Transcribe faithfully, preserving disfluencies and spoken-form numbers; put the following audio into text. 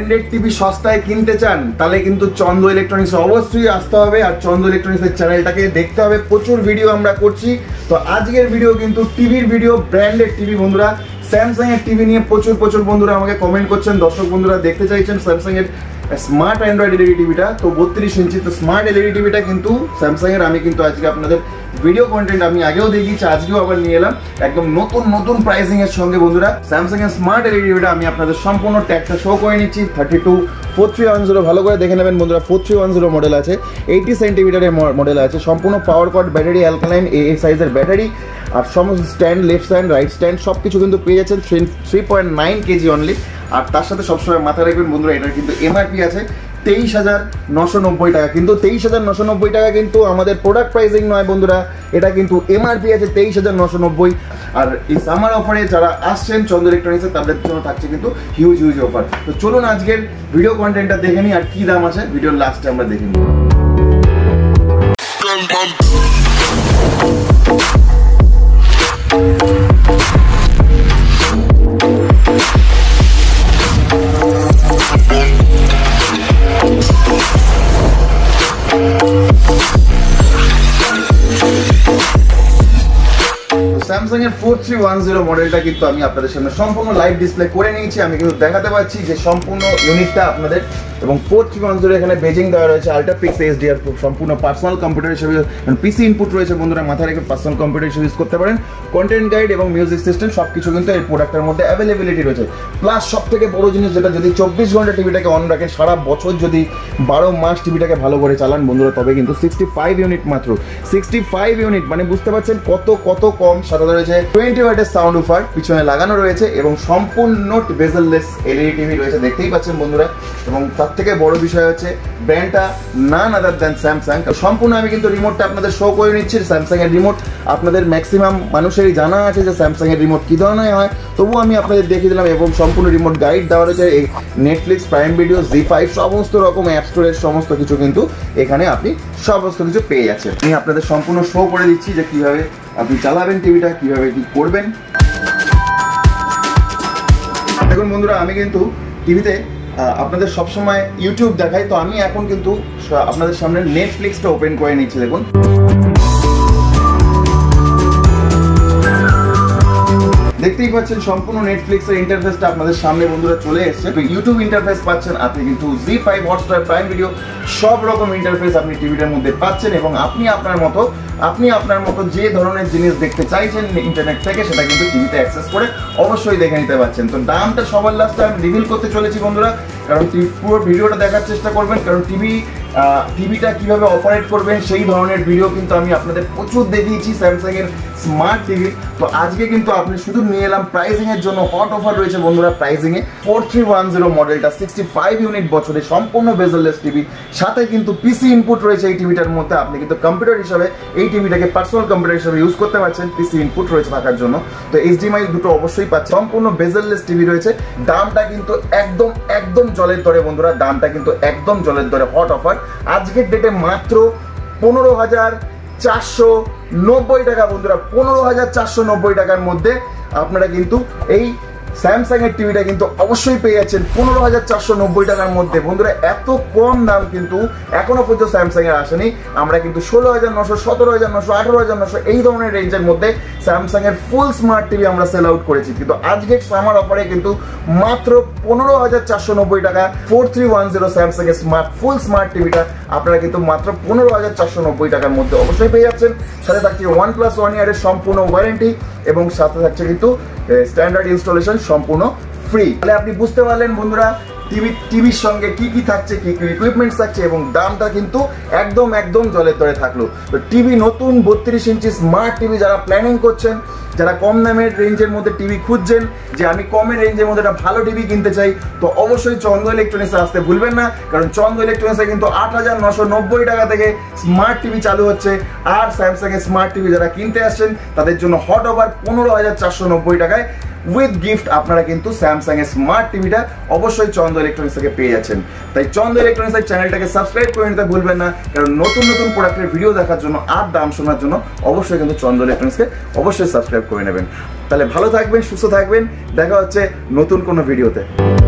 Branded TV সস্তায় কিনতে চান তাহলে কিন্তু চন্দ্র ইলেকট্রনিক্স অবশ্যই আসতে হবে, আর চন্দ্র ইলেকট্রনিক্সের চ্যানেলটাকে দেখতে হবে। প্রচুর ভিডিও আমরা করছি। তো আজকের ভিডিও কিন্তু টিভির ভিডিও, ব্র্যান্ডেড টিভি বন্ধুরা। স্যামসাং এর টিভি নিয়ে প্রচুর প্রচুর বন্ধুরা আমাকে কমেন্ট করছেন, দর্শক বন্ধুরা দেখতে চাইছেন স্যামসাং এর স্মার্ট অ্যান্ড্রয়েড এলইডি টিভিটা। তো বত্রিশ ইঞ্চি তো স্মার্ট এলইডি টিভিটা কিন্তু স্যামসাং এর। আমি কিন্তু আজকে আপনাদের ভিডিও কন্টেন্ট আমি আগেও দেখিয়েছি, আজকেও আবার নিয়ে এলাম একদম নতুন নতুন প্রাইসিং এর সঙ্গে বন্ধুরা। স্যামসাং এর স্মার্ট এলইডি টিভিটা আমি আপনাদের সম্পূর্ণ ট্যাগটা শো করে নিচ্ছি। Thirty two four three one zero ভালো করে দেখে নেবেন বন্ধুরা। Four three one zero model আছে, এইটি সেন্টিমিটারের মডেল আছে, সম্পূর্ণ পাওয়ার কট ব্যাটারি, অ্যালকালাইন এ সাইজের ব্যাটারি, আর সমস্ত stand, left stand, right stand সব কিছু কিন্তু পেয়ে যাচ্ছেন three point nine KG only. আর তার সাথে সবসময় মাথায় রাখবেন বন্ধুরা, এটার কিন্তু এমআরপি আছে তেইশ হাজার নশো নব্বই টাকা। কিন্তু তেইশ হাজার নশো নব্বই টাকা কিন্তু আমাদের প্রোডাক্ট প্রাইসিং নয় বন্ধুরা, এটা কিন্তু এমআরপি আছে তেইশ হাজার নশো নব্বই। আর এই সামার অফারে যারা আসছেন চন্দ্র ইলেকট্রনিক্সে তাদের জন্য থাকছে কিন্তু হিউজ হিউজ অফার। তো চলুন আজকের ভিডিও কন্টেন্টটা দেখে নিই আর কি দাম আছে ভিডিওর লাস্টে আমরা দেখে নিই। স্যামসাং এর ফোর থ্রি ওয়ান জিরো মডেলটা কিন্তু আমি আপনাদের সামনে সম্পূর্ণ লাইভ ডিসপ্লে করে নিয়েছি। আমি কিন্তু দেখাতে পাচ্ছি যে সম্পূর্ণ ইউনিটটা আপনাদের, এবং ফোর থ্রি ওয়ান জিরো এখানে বেজিং দেওয়া রয়েছে, আল্ট্রা পিক্স এইচডিআর সম্পূর্ণ পার্সোনাল কম্পিউটার হিসেবে পিসি ইনপুট রয়েছে বন্ধুরা। মাথায় রেখে পার্সোনাল কম্পিউটার হিসেবে ইউজ করতে পারেন। কন্টেন্ট গাইড এবং মিউজিক সিস্টেম সব কিছু কিন্তু এই প্রোডাক্টের মধ্যে অ্যাভেলেবিলিটি রয়েছে। প্লাস সব থেকে বড় জিনিস যেটা, যদি চব্বিশ ঘন্টা টিভিটাকে অন রাখেন, সারা বছর যদি বারো মাস টিভিটাকে ভালো করে চালান বন্ধুরা, তবে কিন্তু সিক্সটি ফাইভ ইউনিট মাত্র, সিক্সটি ফাইভ ইউনিট মানে বুঝতে পারছেন কত কত কম। সাথে রয়েছে টোয়েন্টি ওয়াটের সাউন্ড উফার পিছনে লাগানো রয়েছে, এবং সম্পূর্ণ বেজেললেস এলইডি টিভি রয়েছে, দেখতেই পাচ্ছেন বন্ধুরা। এবং তার থেকে বড় বিষয় হচ্ছে ব্র্যান্ডটা নান আদার দ্যান স্যামসাং। সম্পূর্ণ আমি কিন্তু রিমোটটা আপনাদের শো করে নিচ্ছি। স্যামসাং এর রিমোট আপনাদের ম্যাক্সিমাম মানুষেরই জানা আছে যে স্যামসাং এর রিমোট কি ধরনের হয়, তবুও আমি আপনাদের দেখিয়ে দিলাম। এবং সম্পূর্ণ রিমোট গাইড দেওয়া রয়েছে, এই Netflix, prime video, Zee five সমস্ত রকম অ্যাপ স্টোরের সমস্ত কিছু কিন্তু এখানে আপনি সমস্ত কিছু পেয়ে যাচ্ছেন। আমি আপনাদের সম্পূর্ণ শো করে দিচ্ছি যে কিভাবে আপনি চালাবেন টিভিটা, কিভাবে কি করবেন। দেখুন বন্ধুরা, আমি কিন্তু টিভিতে আপনাদের সবসময় ইউটিউব দেখাই, তো আমি এখন কিন্তু আপনাদের সামনে নেটফ্লিক্সটা ওপেন করে নিচ্ছি। দেখুন দেখতেই পাচ্ছেন সম্পূর্ণ নেটফ্লিক্সের ইন্টারফেসটা আপনাদের সামনে বন্ধুরা চলে এসেছে। তো ইউটিউব ইন্টারফেস পাচ্ছেন, আপনি কিন্তু Zee five, Hotstar, prime video সব রকম ইন্টারফেস আপনি টিভিটার মধ্যে পাচ্ছেন। এবং আপনি আপনার মতো আপনি আপনার মতো যে ধরনের জিনিস দেখতে চাইছেন ইন্টারনেট থেকে, সেটা কিন্তু টিভিতে অ্যাক্সেস করে অবশ্যই দেখে নিতে পারছেন। তো দামটা সবার লাস্টে আমি রিভিল করতে চলেছি বন্ধুরা, কারণ পুরো ভিডিওটা দেখার চেষ্টা করবেন, কারণ টিভি টিভিটা কিভাবে অপারেট করবেন সেই ধরনের ভিডিও কিন্তু আমি আপনাদের প্রচুর দেখিয়েছি স্যামসাং এর স্মার্ট টিভি। তো আজকে কিন্তু আপনি শুধু নিয়ে এলাম প্রাইসিং এর জন্য, হট অফার রয়েছে বন্ধুরা প্রাইসিং এ। ফোর থ্রি ওয়ান জিরো মডেলটা সিক্সটি ফাইভ ইউনিট বছরে সম্পূর্ণ বেজেললেস টিভি, সাথে কিন্তু পিসি ইনপুট রয়েছে এই টিভিটার মধ্যে। আপনি কিন্তু কম্পিউটার হিসাবে এই টিভিটাকে পার্সোনাল কম্পিউটার হিসাবে ইউজ করতে পারছেন, পিসি ইনপুট রয়েছে থাকার জন্য। তো এইচডিএমআই দুটো অবশ্যই পাচ্ছেন। সম্পূর্ণ বেজেললেস টিভি রয়েছে। দামটা কিন্তু একদম একদম জলের দরে বন্ধুরা, দামটা কিন্তু একদম জলের দরে, হট অফার আজকের ডেটে মাত্র পনেরো হাজার চারশো নব্বই টাকা বন্ধুরা। পনেরো হাজার চারশো নব্বই টাকার মধ্যে আপনারা কিন্তু এই স্যামসাং এর টিভিটা কিন্তু অবশ্যই পেয়ে যাচ্ছেন পনেরো হাজার চারশো নব্বই টাকার মধ্যে বন্ধুরা। এত কম দাম কিন্তু এখনো পর্যন্ত স্যামসাং এর আসেনি। আমরা কিন্তু ষোলো হাজার নশো, সতেরো হাজার নশো, আঠারো হাজার নশো এই ধরনের রেঞ্জের মধ্যে স্যামসাং এর ফুল স্মার্ট টিভি আমরা সেল আউট করেছি, কিন্তু আজকের সামার অফারে কিন্তু মাত্র পনেরো হাজার চারশো নব্বই টাকা four three one zero Samsung এর স্মার্ট ফুল স্মার্ট টিভিটা আপনারা কিন্তু মাত্র পনেরো হাজার চারশো নব্বই টাকার মধ্যে অবশ্যই পেয়ে যাচ্ছেন। সাথে থাকছে ওয়ান প্লাস ওয়ান ইয়ারের সম্পূর্ণ ওয়ারেন্টি, এবং সাথে থাকছে কিন্তু স্ট্যান্ডার্ড ইনস্টলেশন সম্পূর্ণ ফ্রি। তাহলে আপনি বুঝতে পারলেন বন্ধুরা টিভি টিভির সঙ্গে কি কি থাকছে, কি কি ইকুইপমেন্টস থাকছে, এবং দামটা কিন্তু একদম একদম জলের দরে থাকলো। তো টিভি নতুন বত্রিশ ইঞ্চি স্মার্ট টিভি যারা প্ল্যানিং করছেন, যারা কম দামের রেঞ্জের মধ্যে টিভি খুঁজছেন, যে আমি কমের রেঞ্জের মধ্যে একটা ভালো টিভি কিনতে চাই, তো অবশ্যই চন্দ্র ইলেকট্রনিক্সে আসতে ভুলবেন না, কারণ চন্দ্র ইলেকট্রনিক্সে কিন্তু আট হাজার নশো নব্বই টাকা থেকে স্মার্ট টিভি চালু হচ্ছে। আর স্যামসাং এর স্মার্ট টিভি যারা কিনতে আসছেন তাদের জন্য হট অফার পনেরো হাজার চারশো নব্বই টাকায় উইথ গিফট আপনারা কিন্তু স্যামসাং এর স্মার্ট টিভিটা অবশ্যই চন্দ্র ইলেকট্রনিক্স থেকে পেয়ে যাচ্ছেন। তাই চন্দ্র ইলেকট্রনিক্স এর চ্যানেলটাকে সাবস্ক্রাইব করে নিতে ভুলবেন না, কারণ নতুন নতুন প্রোডাক্টের ভিডিও দেখার জন্য আর দাম শোনার জন্য অবশ্যই কিন্তু চন্দ্র ইলেকট্রনিক্সকে অবশ্যই সাবস্ক্রাইব করে নেবেন। তাহলে ভালো থাকবেন, সুস্থ থাকবেন, দেখা হচ্ছে নতুন কোনো ভিডিওতে।